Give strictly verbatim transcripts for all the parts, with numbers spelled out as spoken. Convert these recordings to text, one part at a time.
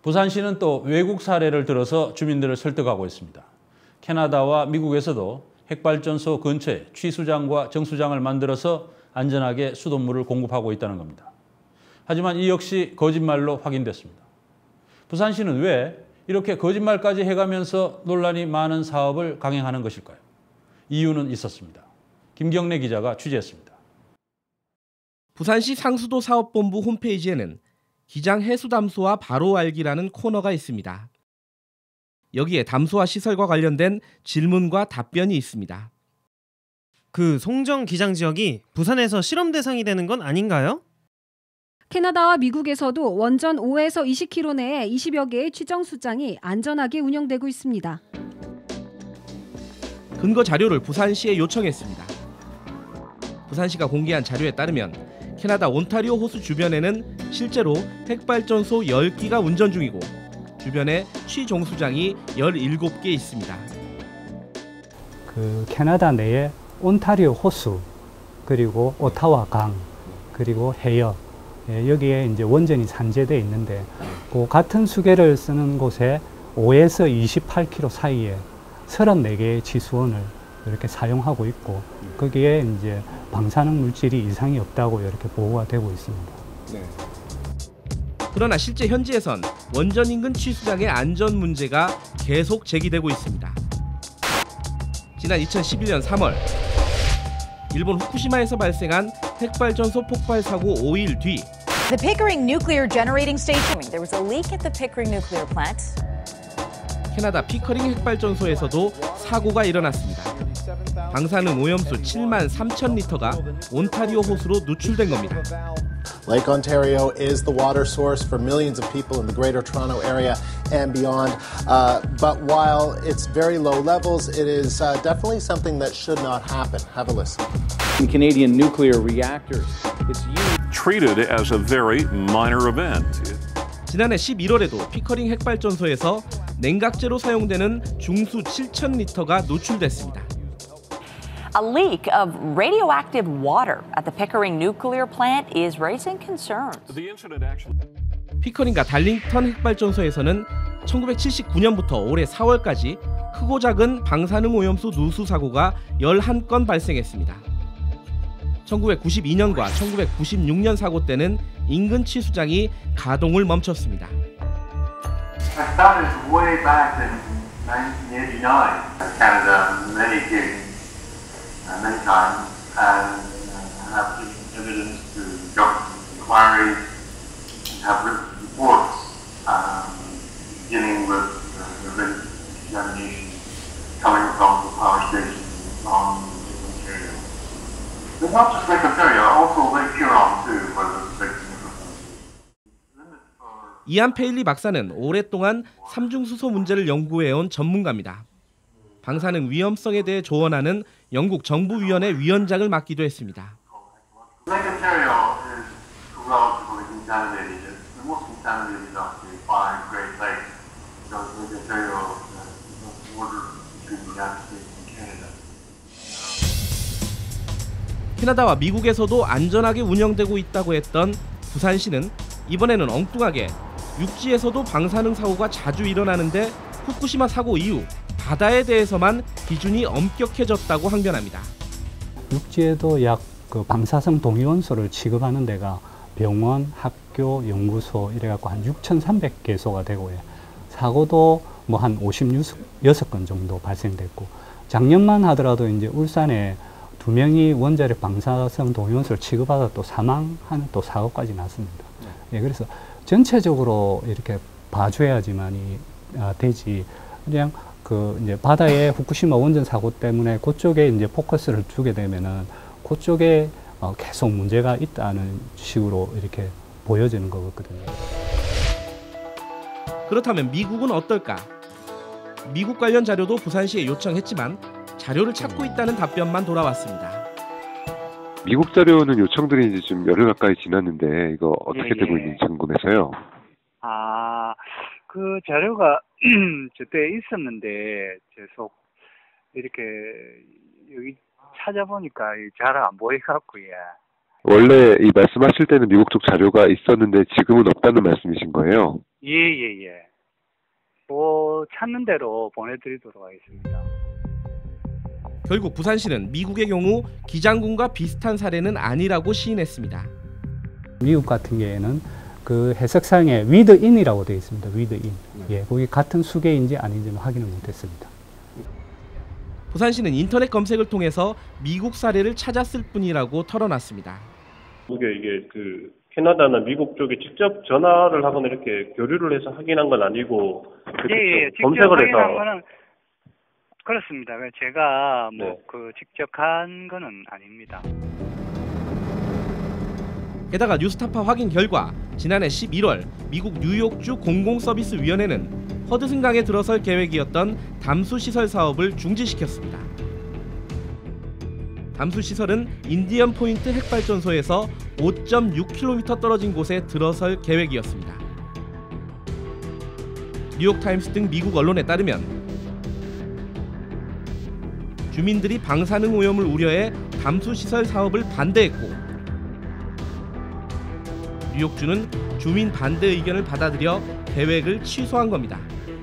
부산시는 또 외국 사례를 들어서 주민들을 설득하고 있습니다. 캐나다와 미국에서도 핵발전소 근처에 취수장과 정수장을 만들어서 안전하게 수돗물을 공급하고 있다는 겁니다. 하지만 이 역시 거짓말로 확인됐습니다. 부산시는 왜 이렇게 거짓말까지 해가면서 논란이 많은 사업을 강행하는 것일까요? 이유는 있었습니다. 김경래 기자가 취재했습니다. 부산시 상수도 사업본부 홈페이지에는 기장 해수담소와 바로 알기라는 코너가 있습니다. 여기에 담소화 시설과 관련된 질문과 답변이 있습니다. 그 송정 기장 지역이 부산에서 실험 대상이 되는 건 아닌가요? 캐나다와 미국에서도 원전 오에서 이십 킬로미터 내에 이십여 개의 취정수장이 안전하게 운영되고 있습니다. 근거 자료를 부산시에 요청했습니다. 부산시가 공개한 자료에 따르면 캐나다 온타리오 호수 주변에는 실제로 핵발전소 열 기가 운전 중이고 주변에 취정수장이 열일곱 개 있습니다. 그 캐나다 내에 온타리오 호수, 그리고 오타와 강, 그리고 해역, 예, 여기에 이제 원전이 산재되어 있는데 그 같은 수계를 쓰는 곳에 오에서 이십팔 킬로미터 사이에 서른네 개의 지수원을 이렇게 사용하고 있고 거기에 이제 방사능 물질이 이상이 없다고 이렇게 보고가 되고 있습니다. 네. 그러나 실제 현지에선 원전 인근 취수장의 안전 문제가 계속 제기되고 있습니다. 지난 이천십일 년 삼월 일본 후쿠시마에서 발생한 핵발전소 폭발 사고 오 일 뒤 The Pickering Nuclear Generating Station. There was a leak at the Pickering Nuclear Plant. 캐나다 피커링 핵발전소에서도 사고가 일어났습니다. 방사능 오염수 칠만 삼천 리터가 온타리오 호수로 누출된 겁니다. Lake Ontario is the water source for millions of people in the Greater Toronto area and beyond. Uh, but while it's very low levels, it is uh, definitely something that should not happen. Have a listen. In Canadian nuclear reactors, it's used treated as a very minor event. 지난해 십일월에도 피커링 핵발전소에서 냉각제로 사용되는 중수 칠천 리터가 노출됐습니다. A leak of radioactive water at the Pickering nuclear plant is raising concerns. 피커링과 달링턴 핵발전소에서는 천구백칠십구 년부터 올해 사월까지 크고 작은 방사능 오염수 누수 사고가 열한 건 발생했습니다. 천구백구십이 년과 천구백구십육 년 사고 때는 인근 취수장이 가동을 멈췄습니다. I started way back in nineteen eighty-nine. Canada many gigs, many times, and have given evidence to government inquiries and have written reports um, dealing with the risk examination coming from the power stations on Ontario. But not just Lake Ontario, also Lake Huron too, where there's big significance. 이안 페일리 박사는 오랫동안 삼중수소 문제를 연구해온 전문가입니다. 방사능 위험성에 대해 조언하는 영국 정부위원회 위원장을 맡기도 했습니다. Lake Ontario is relatively contaminated. The most contaminated of the five Great Lakes because Lake Ontario is the border between the United States and Canada. 캐나다와 미국에서도 안전하게 운영되고 있다고 했던 부산시는 이번에는 엉뚱하게 육지에서도 방사능 사고가 자주 일어나는데 후쿠시마 사고 이후 바다에 대해서만 기준이 엄격해졌다고 항변합니다. 육지에도 약 그 방사성 동위원소를 취급하는 데가 병원, 학교, 연구소 이래갖고 한 육천삼백 개소가 되고요. 사고도 뭐 한 오십육 건 정도 발생됐고 작년만 하더라도 이제 울산에 두 명이 원자력 방사성 동위원소를 취급하다 또 사망하는 또 사고까지 났습니다. 예, 그래서 전체적으로 이렇게 봐줘야지만이 아, 되지. 그냥 그 이제 바다에 후쿠시마 원전 사고 때문에 그쪽에 이제 포커스를 두게 되면은 그쪽에 어, 계속 문제가 있다는 식으로 이렇게 보여지는 거거든요. 그렇다면 미국은 어떨까? 미국 관련 자료도 부산시에 요청했지만 자료를 찾고 있다는 답변만 돌아왔습니다. 미국 자료는 요청들이 이제 좀 열흘 가까이 지났는데 이거 어떻게 예, 되고 예. 있는지 궁금해서요. 아, 그 자료가 저때 있었는데 계속 이렇게 여기 찾아보니까 잘 안 보여갖고 예. 원래 이 말씀하실 때는 미국 쪽 자료가 있었는데 지금은 없다는 말씀이신 거예요? 예예예. 예, 예. 뭐 찾는 대로 보내드리도록 하겠습니다. 결국 부산시는 미국의 경우 기장군과 비슷한 사례는 아니라고 시인했습니다. 미국 같은 경우에는 그 해석상에 위드인이라고 되어 있습니다. 위드인. 예, 거기 같은 수계인지 아닌지는 확인을 못했습니다. 부산시는 인터넷 검색을 통해서 미국 사례를 찾았을 뿐이라고 털어놨습니다. 이게 이게 그 캐나다나 미국 쪽에 직접 전화를 하거나 이렇게 교류를 해서 확인한 건 아니고 예, 예, 직접 검색을 확인한 해서 거는 그렇습니다. 제가 뭐 그 네. 직접 한 거는 아닙니다. 게다가 뉴스타파 확인 결과 지난해 십일월 미국 뉴욕주 공공서비스위원회는 허드슨강에 들어설 계획이었던 담수시설 사업을 중지시켰습니다. 담수시설은 인디언 포인트 핵발전소에서 오 점 육 킬로미터 떨어진 곳에 들어설 계획이었습니다. 뉴욕타임스 등 미국 언론에 따르면 주민들이 방사능 오염을 우려해 담수시설 사업을 반대했고 뉴욕주는 주민 반대 의견을 받아들여 계획을 취소한 겁니다.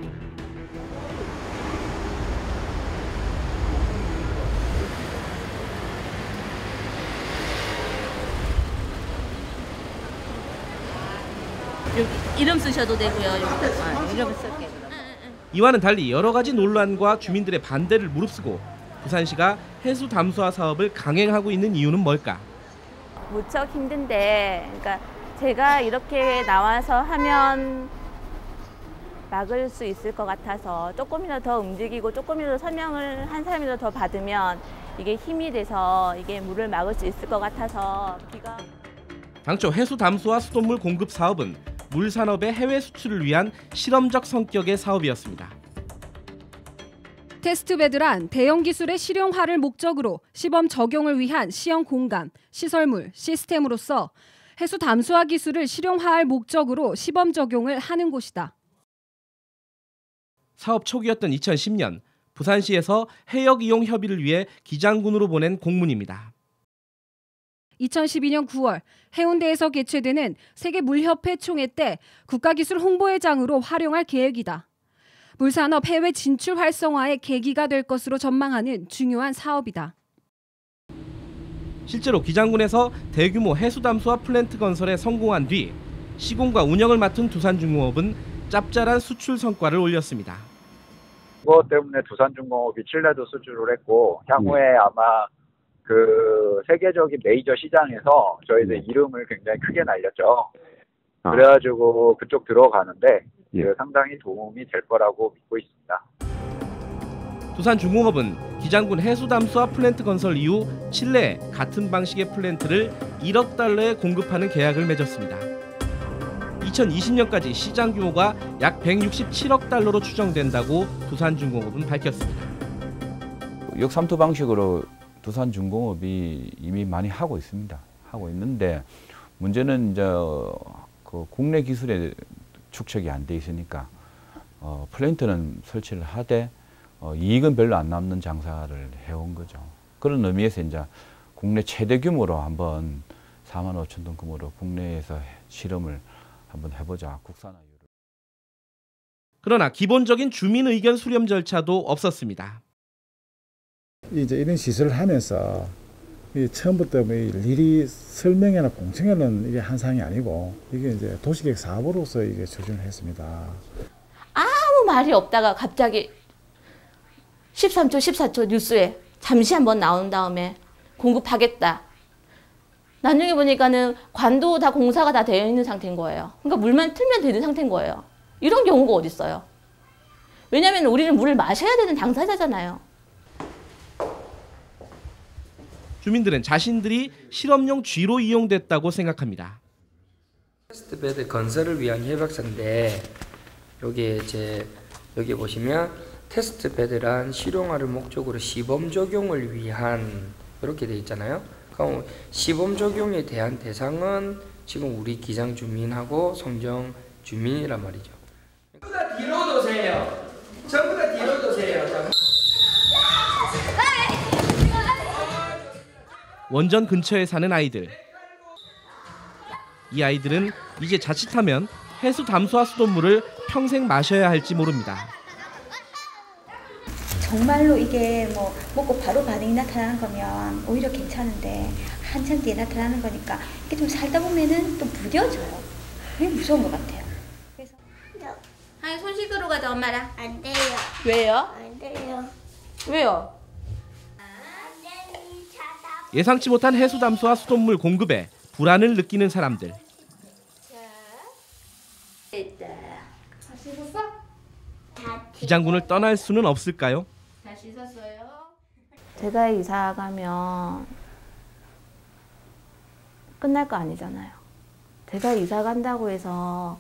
여기 이름 쓰셔도 되고요. 아, 이름 쓸게요. 이와는 달리 여러 가지 논란과 주민들의 반대를 무릅쓰고 부산시가 해수 담수화 사업을 강행하고 있는 이유는 뭘까? 무척 힘든데, 그러니까 제가 이렇게 나와서 하면 막을 수 있을 것 같아서 조금이라도 더 움직이고 조금이라도 설명을 한 사람이라도 더 받으면 이게 힘이 돼서 이게 물을 막을 수 있을 것 같아서 비가. 당초 해수 담수화 수돗물 공급 사업은 물산업의 해외 수출을 위한 실험적 성격의 사업이었습니다. 테스트베드란 대형 기술의 실용화를 목적으로 시범 적용을 위한 시형 공간, 시설물, 시스템으로서 해수 담수화 기술을 실용화할 목적으로 시범 적용을 하는 곳이다. 사업 초기였던 이천십 년 부산시에서 해역 이용 협의를 위해 기장군으로 보낸 공문입니다. 이천십이 년 구월 해운대에서 개최되는 세계물협회 총회 때 국가기술 홍보회장으로 활용할 계획이다. 물산업 해외 진출 활성화의 계기가 될 것으로 전망하는 중요한 사업이다. 실제로 기장군에서 대규모 해수 담수화 플랜트 건설에 성공한 뒤 시공과 운영을 맡은 두산중공업은 짭짤한 수출 성과를 올렸습니다. 그것 때문에 두산중공업이 칠레도 수출을 했고 향후에 아마 그 세계적인 메이저 시장에서 저희들 이름을 굉장히 크게 날렸죠. 아. 그래가지고 그쪽 들어가는데 예. 그 상당히 도움이 될 거라고 믿고 있습니다. 두산중공업은 기장군 해수 담수화 플랜트 건설 이후 칠레에 같은 방식의 플랜트를 일억 달러에 공급하는 계약을 맺었습니다. 이천이십 년까지 시장 규모가 약 백육십칠억 달러로 추정된다고 두산중공업은 밝혔습니다. 역삼투 방식으로 두산중공업이 이미 많이 하고 있습니다. 하고 있는데 문제는 이제 그 국내 기술에 축적이 안 돼 있으니까 어, 플랜트는 설치를 하되 어, 이익은 별로 안 남는 장사를 해온 거죠. 그런 의미에서 이제 국내 최대 규모로 한번 사만 오천 톤 규모로 국내에서 실험을 한번 해보자. 국산화율을. 그러나 기본적인 주민 의견 수렴 절차도 없었습니다. 이제 이런 시설을 하면서 처음부터 뭐 일일이 설명회나 공청회는 이게 한 사항이 아니고 이게 이제 도시계획 사업으로서 이게 추진을 했습니다. 아무 말이 없다가 갑자기 십삼 초, 십사 초 뉴스에 잠시 한번 나온 다음에 공급하겠다. 나중에 보니까는 관도 다 공사가 다 되어 있는 상태인 거예요. 그러니까 물만 틀면 되는 상태인 거예요. 이런 경우가 어디 있어요? 왜냐하면 우리는 물을 마셔야 되는 당사자잖아요. 주민들은 자신들이 실험용 쥐로 이용됐다고 생각합니다. 테스트베드 건설을 위한 협약서인데 여기 이제 여기 보시면 테스트베드란 실용화를 목적으로 시범 적용을 위한 이렇게 돼 있잖아요. 그럼 시범 적용에 대한 대상은 지금 우리 기장 주민하고 송정 주민이란 말이죠. 전부 다 뒤로 도세요. 전부 다 뒤로 도세요. 원전 근처에 사는 아이들. 이 아이들은 이제 자칫하면 해수 담수화 수돗물을 평생 마셔야 할지 모릅니다. 정말로 이게 뭐 먹고 바로 반응이 나타나는 거면 오히려 괜찮은데 한참 뒤에 나타나는 거니까 이게 좀 살다 보면은 또 무뎌져요. 그게 무서운 것 같아요. 그래서 아니 손 씻으러 가자 엄마랑. 안 돼요. 왜요? 안 돼요. 왜요? 예상치 못한 해수 담수화 수돗물 공급에 불안을 느끼는 사람들. 다 씻었어? 기장군을 떠날 수는 없을까요? 다 씻었어요? 제가 이사 가면 끝날 거 아니잖아요. 제가 이사 간다고 해서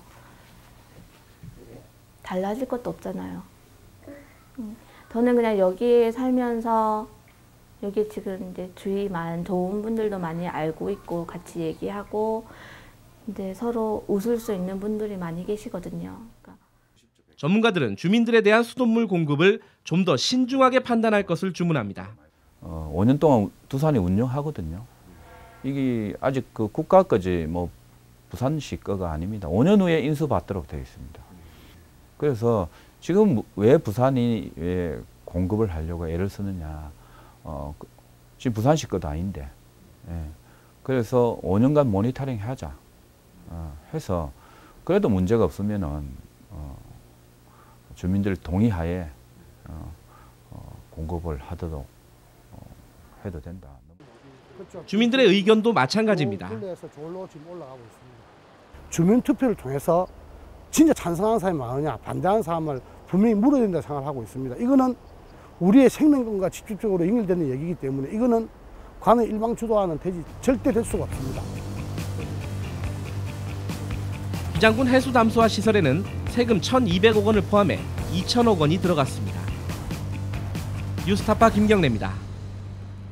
달라질 것도 없잖아요. 저는 그냥 여기에 살면서 여기 지금 이제 주위 많은 좋은 분들도 많이 알고 있고 같이 얘기하고 이제 서로 웃을 수 있는 분들이 많이 계시거든요. 그러니까 전문가들은 주민들에 대한 수돗물 공급을 좀 더 신중하게 판단할 것을 주문합니다. 어, 오 년 동안 두산이 운영하거든요. 이게 아직 그 국가 거지 뭐 부산시 거가 아닙니다. 오 년 후에 인수받도록 되어 있습니다. 그래서 지금 왜 부산이 왜 공급을 하려고 애를 쓰느냐. 어, 지금 부산시 거도 아닌데. 예. 그래서 오 년간 모니터링 하자. 어, 해서 그래도 문제가 없으면은 어, 주민들 동의하에 어, 어, 공급을 하도록 어, 해도 된다. 주민들의 의견도 마찬가지입니다. 주민 투표를 통해서 진짜 찬성하는 사람이 많으냐 반대하는 사람을 분명히 물어야 된다고 생각하고 있습니다. 이거는 우리의 생명권과 직접적으로 연결되는 얘기이기 때문에 이거는 관의 일방 주도하는 되지 절대 될 수가 없습니다. 기장군 해수 담수화 시설에는 세금 천이백억 원을 포함해 이천억 원이 들어갔습니다. 뉴스타파 김경래입니다.